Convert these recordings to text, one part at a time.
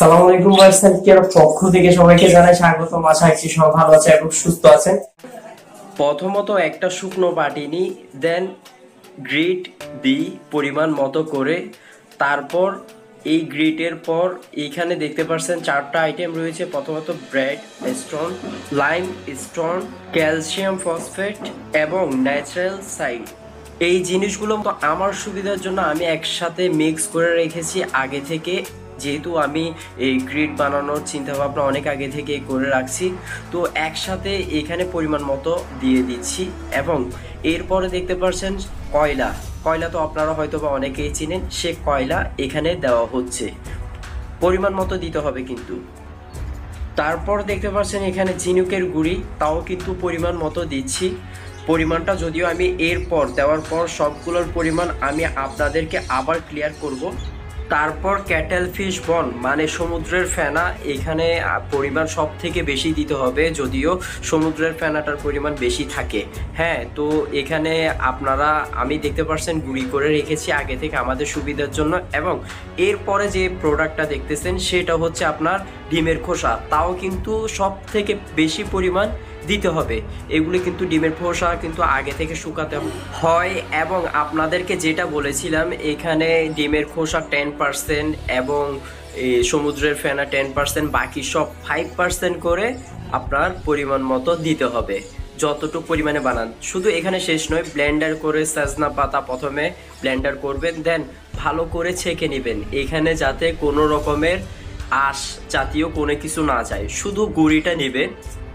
আসসালামু আলাইকুম ভার্সেল কেয়ার পক্ষ থেকে সবাইকে জানাই স্বাগতম। আশা করছি সবাই ভালো আছে এবং সুস্থ আছেন। প্রথমত একটা শুকনো বাটি নিই, দেন গ্রিট দিই পরিমাণ মতো করে। তারপর এই গ্রিটের পর এইখানে দেখতে পাচ্ছেন চারটা আইটেম রয়েছে। প্রথমত bread stone, limestone, calcium phosphate এবং ন্যাচারাল সাইড। এই জিনিসগুলো তো আমার সুবিধার জন্য আমি একসাথে মিক্স করে রেখেছি আগে থেকে, যেহেতু আমি এই গ্রিড বানানোর চিন্তা ভাবনা অনেক আগে থেকে করে রাখছি। তো একসাথে এখানে পরিমাণ মতো দিয়ে দিচ্ছি এবং এরপরে দেখতে পাচ্ছেন কয়লা। কয়লা তো আপনারা হয়তো বা অনেকেই চিনেন, সে কয়লা এখানে দেওয়া হচ্ছে, পরিমাণ মতো দিতে হবে কিন্তু। তারপর দেখতে পাচ্ছেন এখানে ঝিনুকের গুঁড়ি, তাও কিন্তু পরিমাণ মতো দিচ্ছি। পরিমাণটা যদিও আমি এরপর দেওয়ার পর সবগুলোর পরিমাণ আমি আপনাদেরকে আবার ক্লিয়ার করব। তারপর ক্যাটেল ফিশ বন মানে সমুদ্রের ফেনা, এখানে পরিমাণ সব থেকে বেশি দিতে হবে, যদিও সমুদ্রের ফেনাটার পরিমাণ বেশি থাকে। হ্যাঁ, তো এখানে আপনারা আমি দেখতে পাচ্ছেন গুঁড়ি করে রেখেছি আগে থেকে আমাদের সুবিধার জন্য। এবং এরপরে যে প্রোডাক্টটা দেখতেছেন সেটা হচ্ছে আপনার ডিমের খোসা, তাও কিন্তু সব থেকে বেশি পরিমাণ দিতে হবে। এগুলো কিন্তু ডিমের খোসা কিন্তু আগে থেকে শুকাতে হয়। এবং আপনাদেরকে যেটা বলেছিলাম, এখানে ডিমের খোসা 10% এবং সমুদ্রের ফেনা 10%, বাকি সব 5% করে আপনার পরিমাণ মতো দিতে হবে যতটুকু পরিমাণে বানান। শুধু এখানে শেষ নয়, ব্লেন্ডার করে সজনা পাতা প্রথমে ব্লেন্ডার করবেন, দেন ভালো করে ছেঁকে নেবেন, এখানে যাতে কোনো রকমের আঁশ জাতীয় কোনো কিছু না যায়, শুধু গুঁড়িটা নেবেন।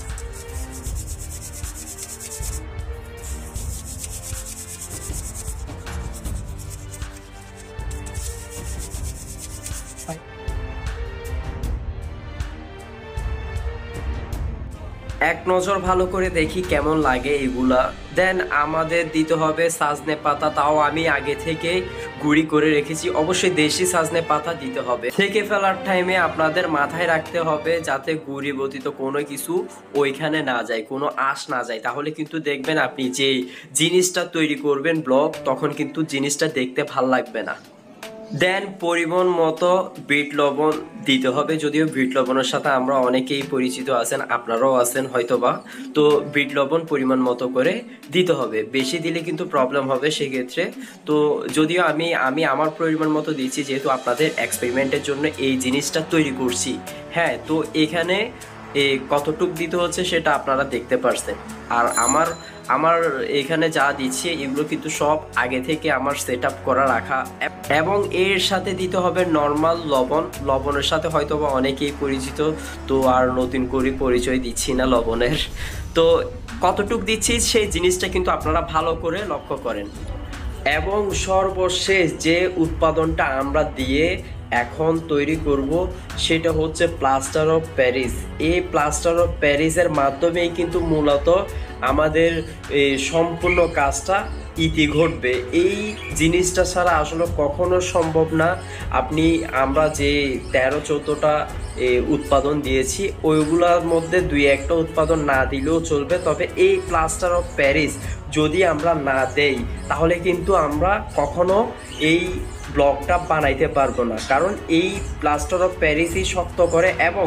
এক নজর ভালো করে দেখি কেমন লাগে এগুলা। দেন আমাদের দিতে হবে সাজনে পাতা, তাও আমি আগে থেকে গুঁড়ি করে রেখেছি। অবশ্যই দেশি সাজনে পাতা দিতে হবে। থেকে ফেলার টাইমে আপনাদের মাথায় রাখতে হবে যাতে গুঁড়ি বর্তিত কোনো কিছু ওইখানে না যায়, কোনো আঁশ না যায়, তাহলে কিন্তু দেখবেন আপনি যে জিনিসটা তৈরি করবেন ব্লগ, তখন কিন্তু জিনিসটা দেখতে ভাল লাগবে না। দেন পরিমাণ মতো বিট লবণ দিতে হবে, যদিও বিট লবণের সাথে আমরা অনেকেই পরিচিত আছেন, আপনারাও আছেন হয়তোবা। তো বিট লবণ পরিমাণ মতো করে দিতে হবে, বেশি দিলে কিন্তু প্রবলেম হবে সেক্ষেত্রে। তো যদিও আমি আমার পরিমাণ মতো দিচ্ছি, যেহেতু আপনাদের এক্সপেরিমেন্টের জন্য এই জিনিসটা তৈরি করছি। হ্যাঁ, তো এখানে কতটুক দিতে হচ্ছে সেটা আপনারা দেখতে পারছেন। আর আমার এখানে যা দিচ্ছি এগুলো কিন্তু সব আগে থেকে আমার সেট আপ করা রাখা। এবং এর সাথে দিতে হবে নর্মাল লবণ। লবণের সাথে হয়তো বা অনেকেই পরিচিত, তো আর নতুন করে পরিচয় দিচ্ছি না লবণের। তো কতটুক দিচ্ছি সেই জিনিসটা কিন্তু আপনারা ভালো করে লক্ষ্য করেন। এবং সর্বশেষ যে উৎপাদনটা আমরা দিয়ে এখন তৈরি করব সেটা হচ্ছে প্লাস্টার অফ প্যারিস। এই প্লাস্টার অফ প্যারিসের মাধ্যমেই কিন্তু মূলত আমাদের সম্পূর্ণ কাজটা ইতি ঘটবে। এই জিনিসটা ছাড়া আসলে কখনো সম্ভব না। আমরা যে 13-14টা উৎপাদন দিয়েছি, ওইগুলোর মধ্যে 2-1টা উৎপাদন না দিলেও চলবে, তবে এই প্লাস্টার অফ প্যারিস যদি আমরা না দেই তাহলে কিন্তু আমরা কখনো এই ব্লকটা বানাইতে পারবো না, কারণ এই প্লাস্টার অফ প্যারিসই শক্ত করে। এবং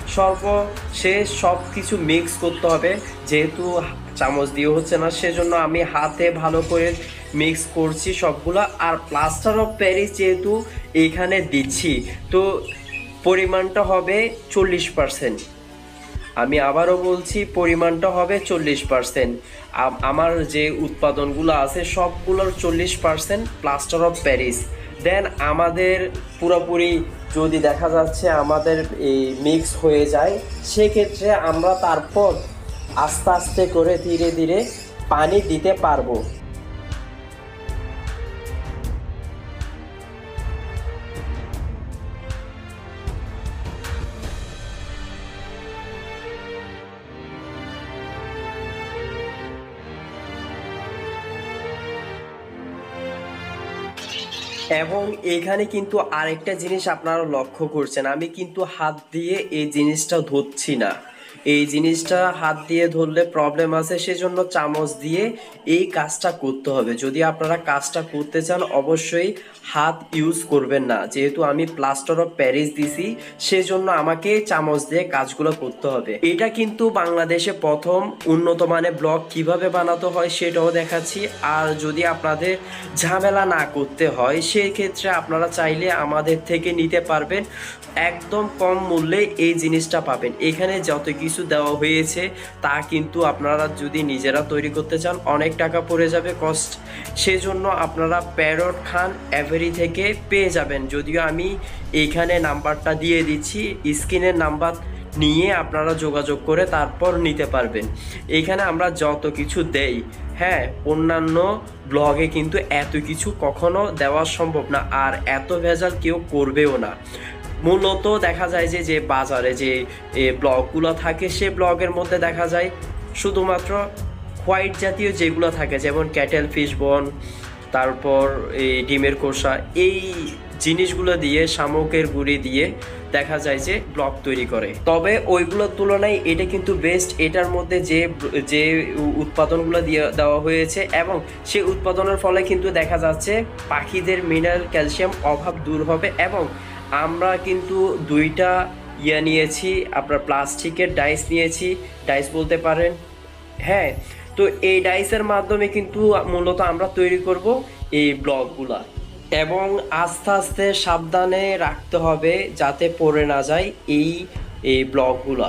সর্বশেষ সব কিছু মিক্স করতে হবে, যেহেতু চামচ দিয়ে হচ্ছে না, সেজন্য আমি হাতে ভালো করে মিক্স করছি সবগুলা। আর প্লাস্টার অফ প্যারিস যেহেতু এইখানে দিচ্ছি, তো পরিমাণটা হবে 40%। আমি আবারও বলছি, পরিমাণটা হবে 40%। আমার যে উৎপাদনগুলো আছে সবগুলোর 40% প্লাস্টার অফ প্যারিস। দেন আমাদের পুরোপুরি যদি দেখা যাচ্ছে আমাদের এই মিক্স হয়ে যায়, সেক্ষেত্রে আমরা তারপর আস্তে আস্তে করে ধীরে ধীরে পানি দিতে পারবো। এবং এখানে কিন্তু আরেকটা জিনিস আপনারা লক্ষ্য করছেন, আমি কিন্তু হাত দিয়ে এই জিনিসটা ধরছি না, এই জিনিসটা হাত দিয়ে ধরলে প্রবলেম আছে, সেজন্য চামচ দিয়ে এই কাজটা করতে হবে। যদি আপনারা কাজটা করতে চান অবশ্যই হাত ইউজ করবেন না, যেহেতু আমি প্লাস্টার অফ প্যারিস দিছি সেজন্য আমাকে চামচ দিয়ে কাজগুলো করতে হবে। এটা কিন্তু বাংলাদেশে প্রথম উন্নত মানের ব্লগ কিভাবে বানাতে হয় সেটাও দেখাচ্ছি। আর যদি আপনাদের ঝামেলা না করতে হয় সেই ক্ষেত্রে আপনারা চাইলে আমাদের থেকে নিতে পারবেন, একদম কম মূল্যে এই জিনিসটা পাবেন। এখানে যত কিছু দেওয়া হয়েছে তা কিন্তু আপনারা যদি নিজেরা তৈরি করতে চান অনেক টাকা পড়ে যাবে কস্ট, সেজন্য আপনারা প্যারট খান এভারি থেকে পেয়ে যাবেন। যদিও আমি এইখানে নাম্বারটা দিয়ে দিচ্ছি, স্ক্রিনের নাম্বার নিয়ে আপনারা যোগাযোগ করে তারপর নিতে পারবেন। এইখানে আমরা যত কিছু দেই, হ্যাঁ, অন্যান্য ব্লগে কিন্তু এত কিছু কখনো দেওয়া সম্ভব না, আর এত ভেজাল কেউ করবেও না। মূলত দেখা যায় যে বাজারে যে ব্লগগুলো থাকে সে ব্লগের মধ্যে দেখা যায় শুধুমাত্র হোয়াইট জাতীয় যেগুলো থাকে, যেমন ক্যাটেল ফিশ বন, তারপর এই ডিমের খোসা, এই জিনিসগুলো দিয়ে শামুকের গুঁড়ি দিয়ে দেখা যায় যে ব্লগ তৈরি করে। তবে ওইগুলোর তুলনায় এটা কিন্তু বেস্ট। এটার মধ্যে যে যে উৎপাদনগুলো দিয়ে দেওয়া হয়েছে এবং সেই উৎপাদনের ফলে কিন্তু দেখা যাচ্ছে পাখিদের মিনারেল ক্যালসিয়াম অভাব দূর হবে। এবং আমরা কিন্তু দুইটা নিয়েছি, আপনার প্লাস্টিকের ডাইস নিয়েছি, ডাইস বলতে পারেন, হ্যাঁ। তো এই ডাইসের মাধ্যমে কিন্তু মূলত আমরা তৈরি করব এই ব্লগগুলা, এবং আস্তে আস্তে সাবধানে রাখতে হবে যাতে পড়ে না যায় এই ব্লগগুলা।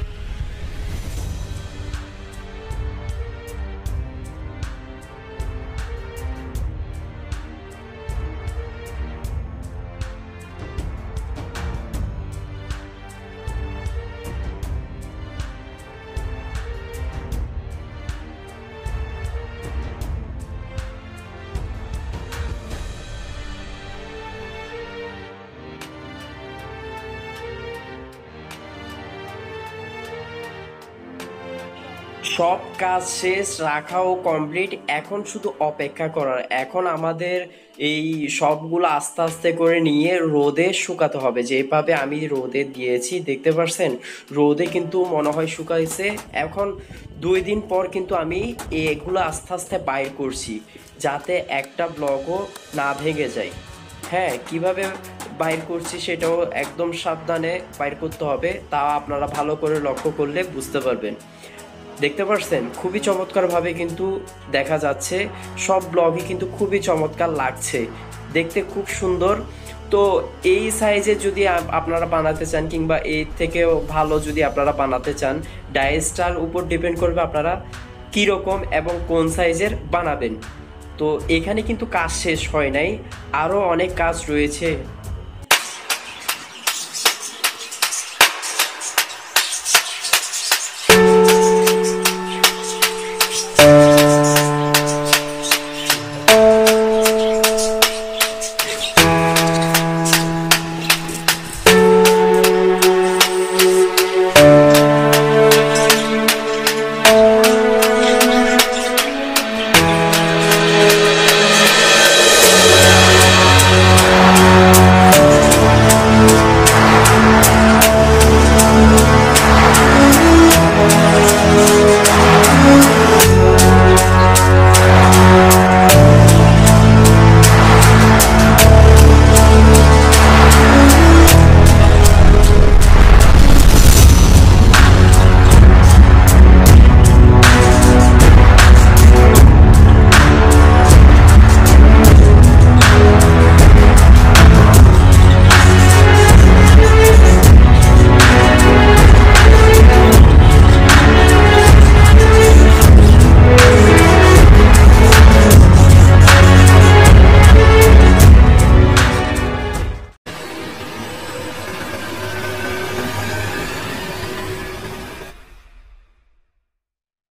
সব কাজ শেষ, রাখাও কমপ্লিট, এখন শুধু অপেক্ষা করার। এখন আমাদের এই সবগুলো আস্তে আস্তে করে নিয়ে রোদে শুকাতে হবে। যেভাবে আমি রোদে দিয়েছি দেখতে পাচ্ছেন, রোদে কিন্তু মনে হয় শুকাইছে। এখন 2 দিন পর কিন্তু আমি এগুলো আস্তে আস্তে বাইর করছি যাতে একটা ব্লগও না ভেঙে যায়। হ্যাঁ, কিভাবে বাইর করছি সেটাও একদম সাবধানে বাইর করতে হবে, তা আপনারা ভালো করে লক্ষ্য করলে বুঝতে পারবেন। দেখতে পাচ্ছেন খুবই চমৎকারভাবে কিন্তু দেখা যাচ্ছে, সব ব্লগই কিন্তু খুবই চমৎকার লাগছে, দেখতে খুব সুন্দর। তো এই সাইজে যদি আপনারা বানাতে চান কিংবা এর থেকেও ভালো যদি আপনারা বানাতে চান, ডাইসটার উপর ডিপেন্ড করবে আপনারা কীরকম এবং কোন সাইজের বানাবেন। তো এখানে কিন্তু কাজ শেষ হয় নাই, আরও অনেক কাজ রয়েছে।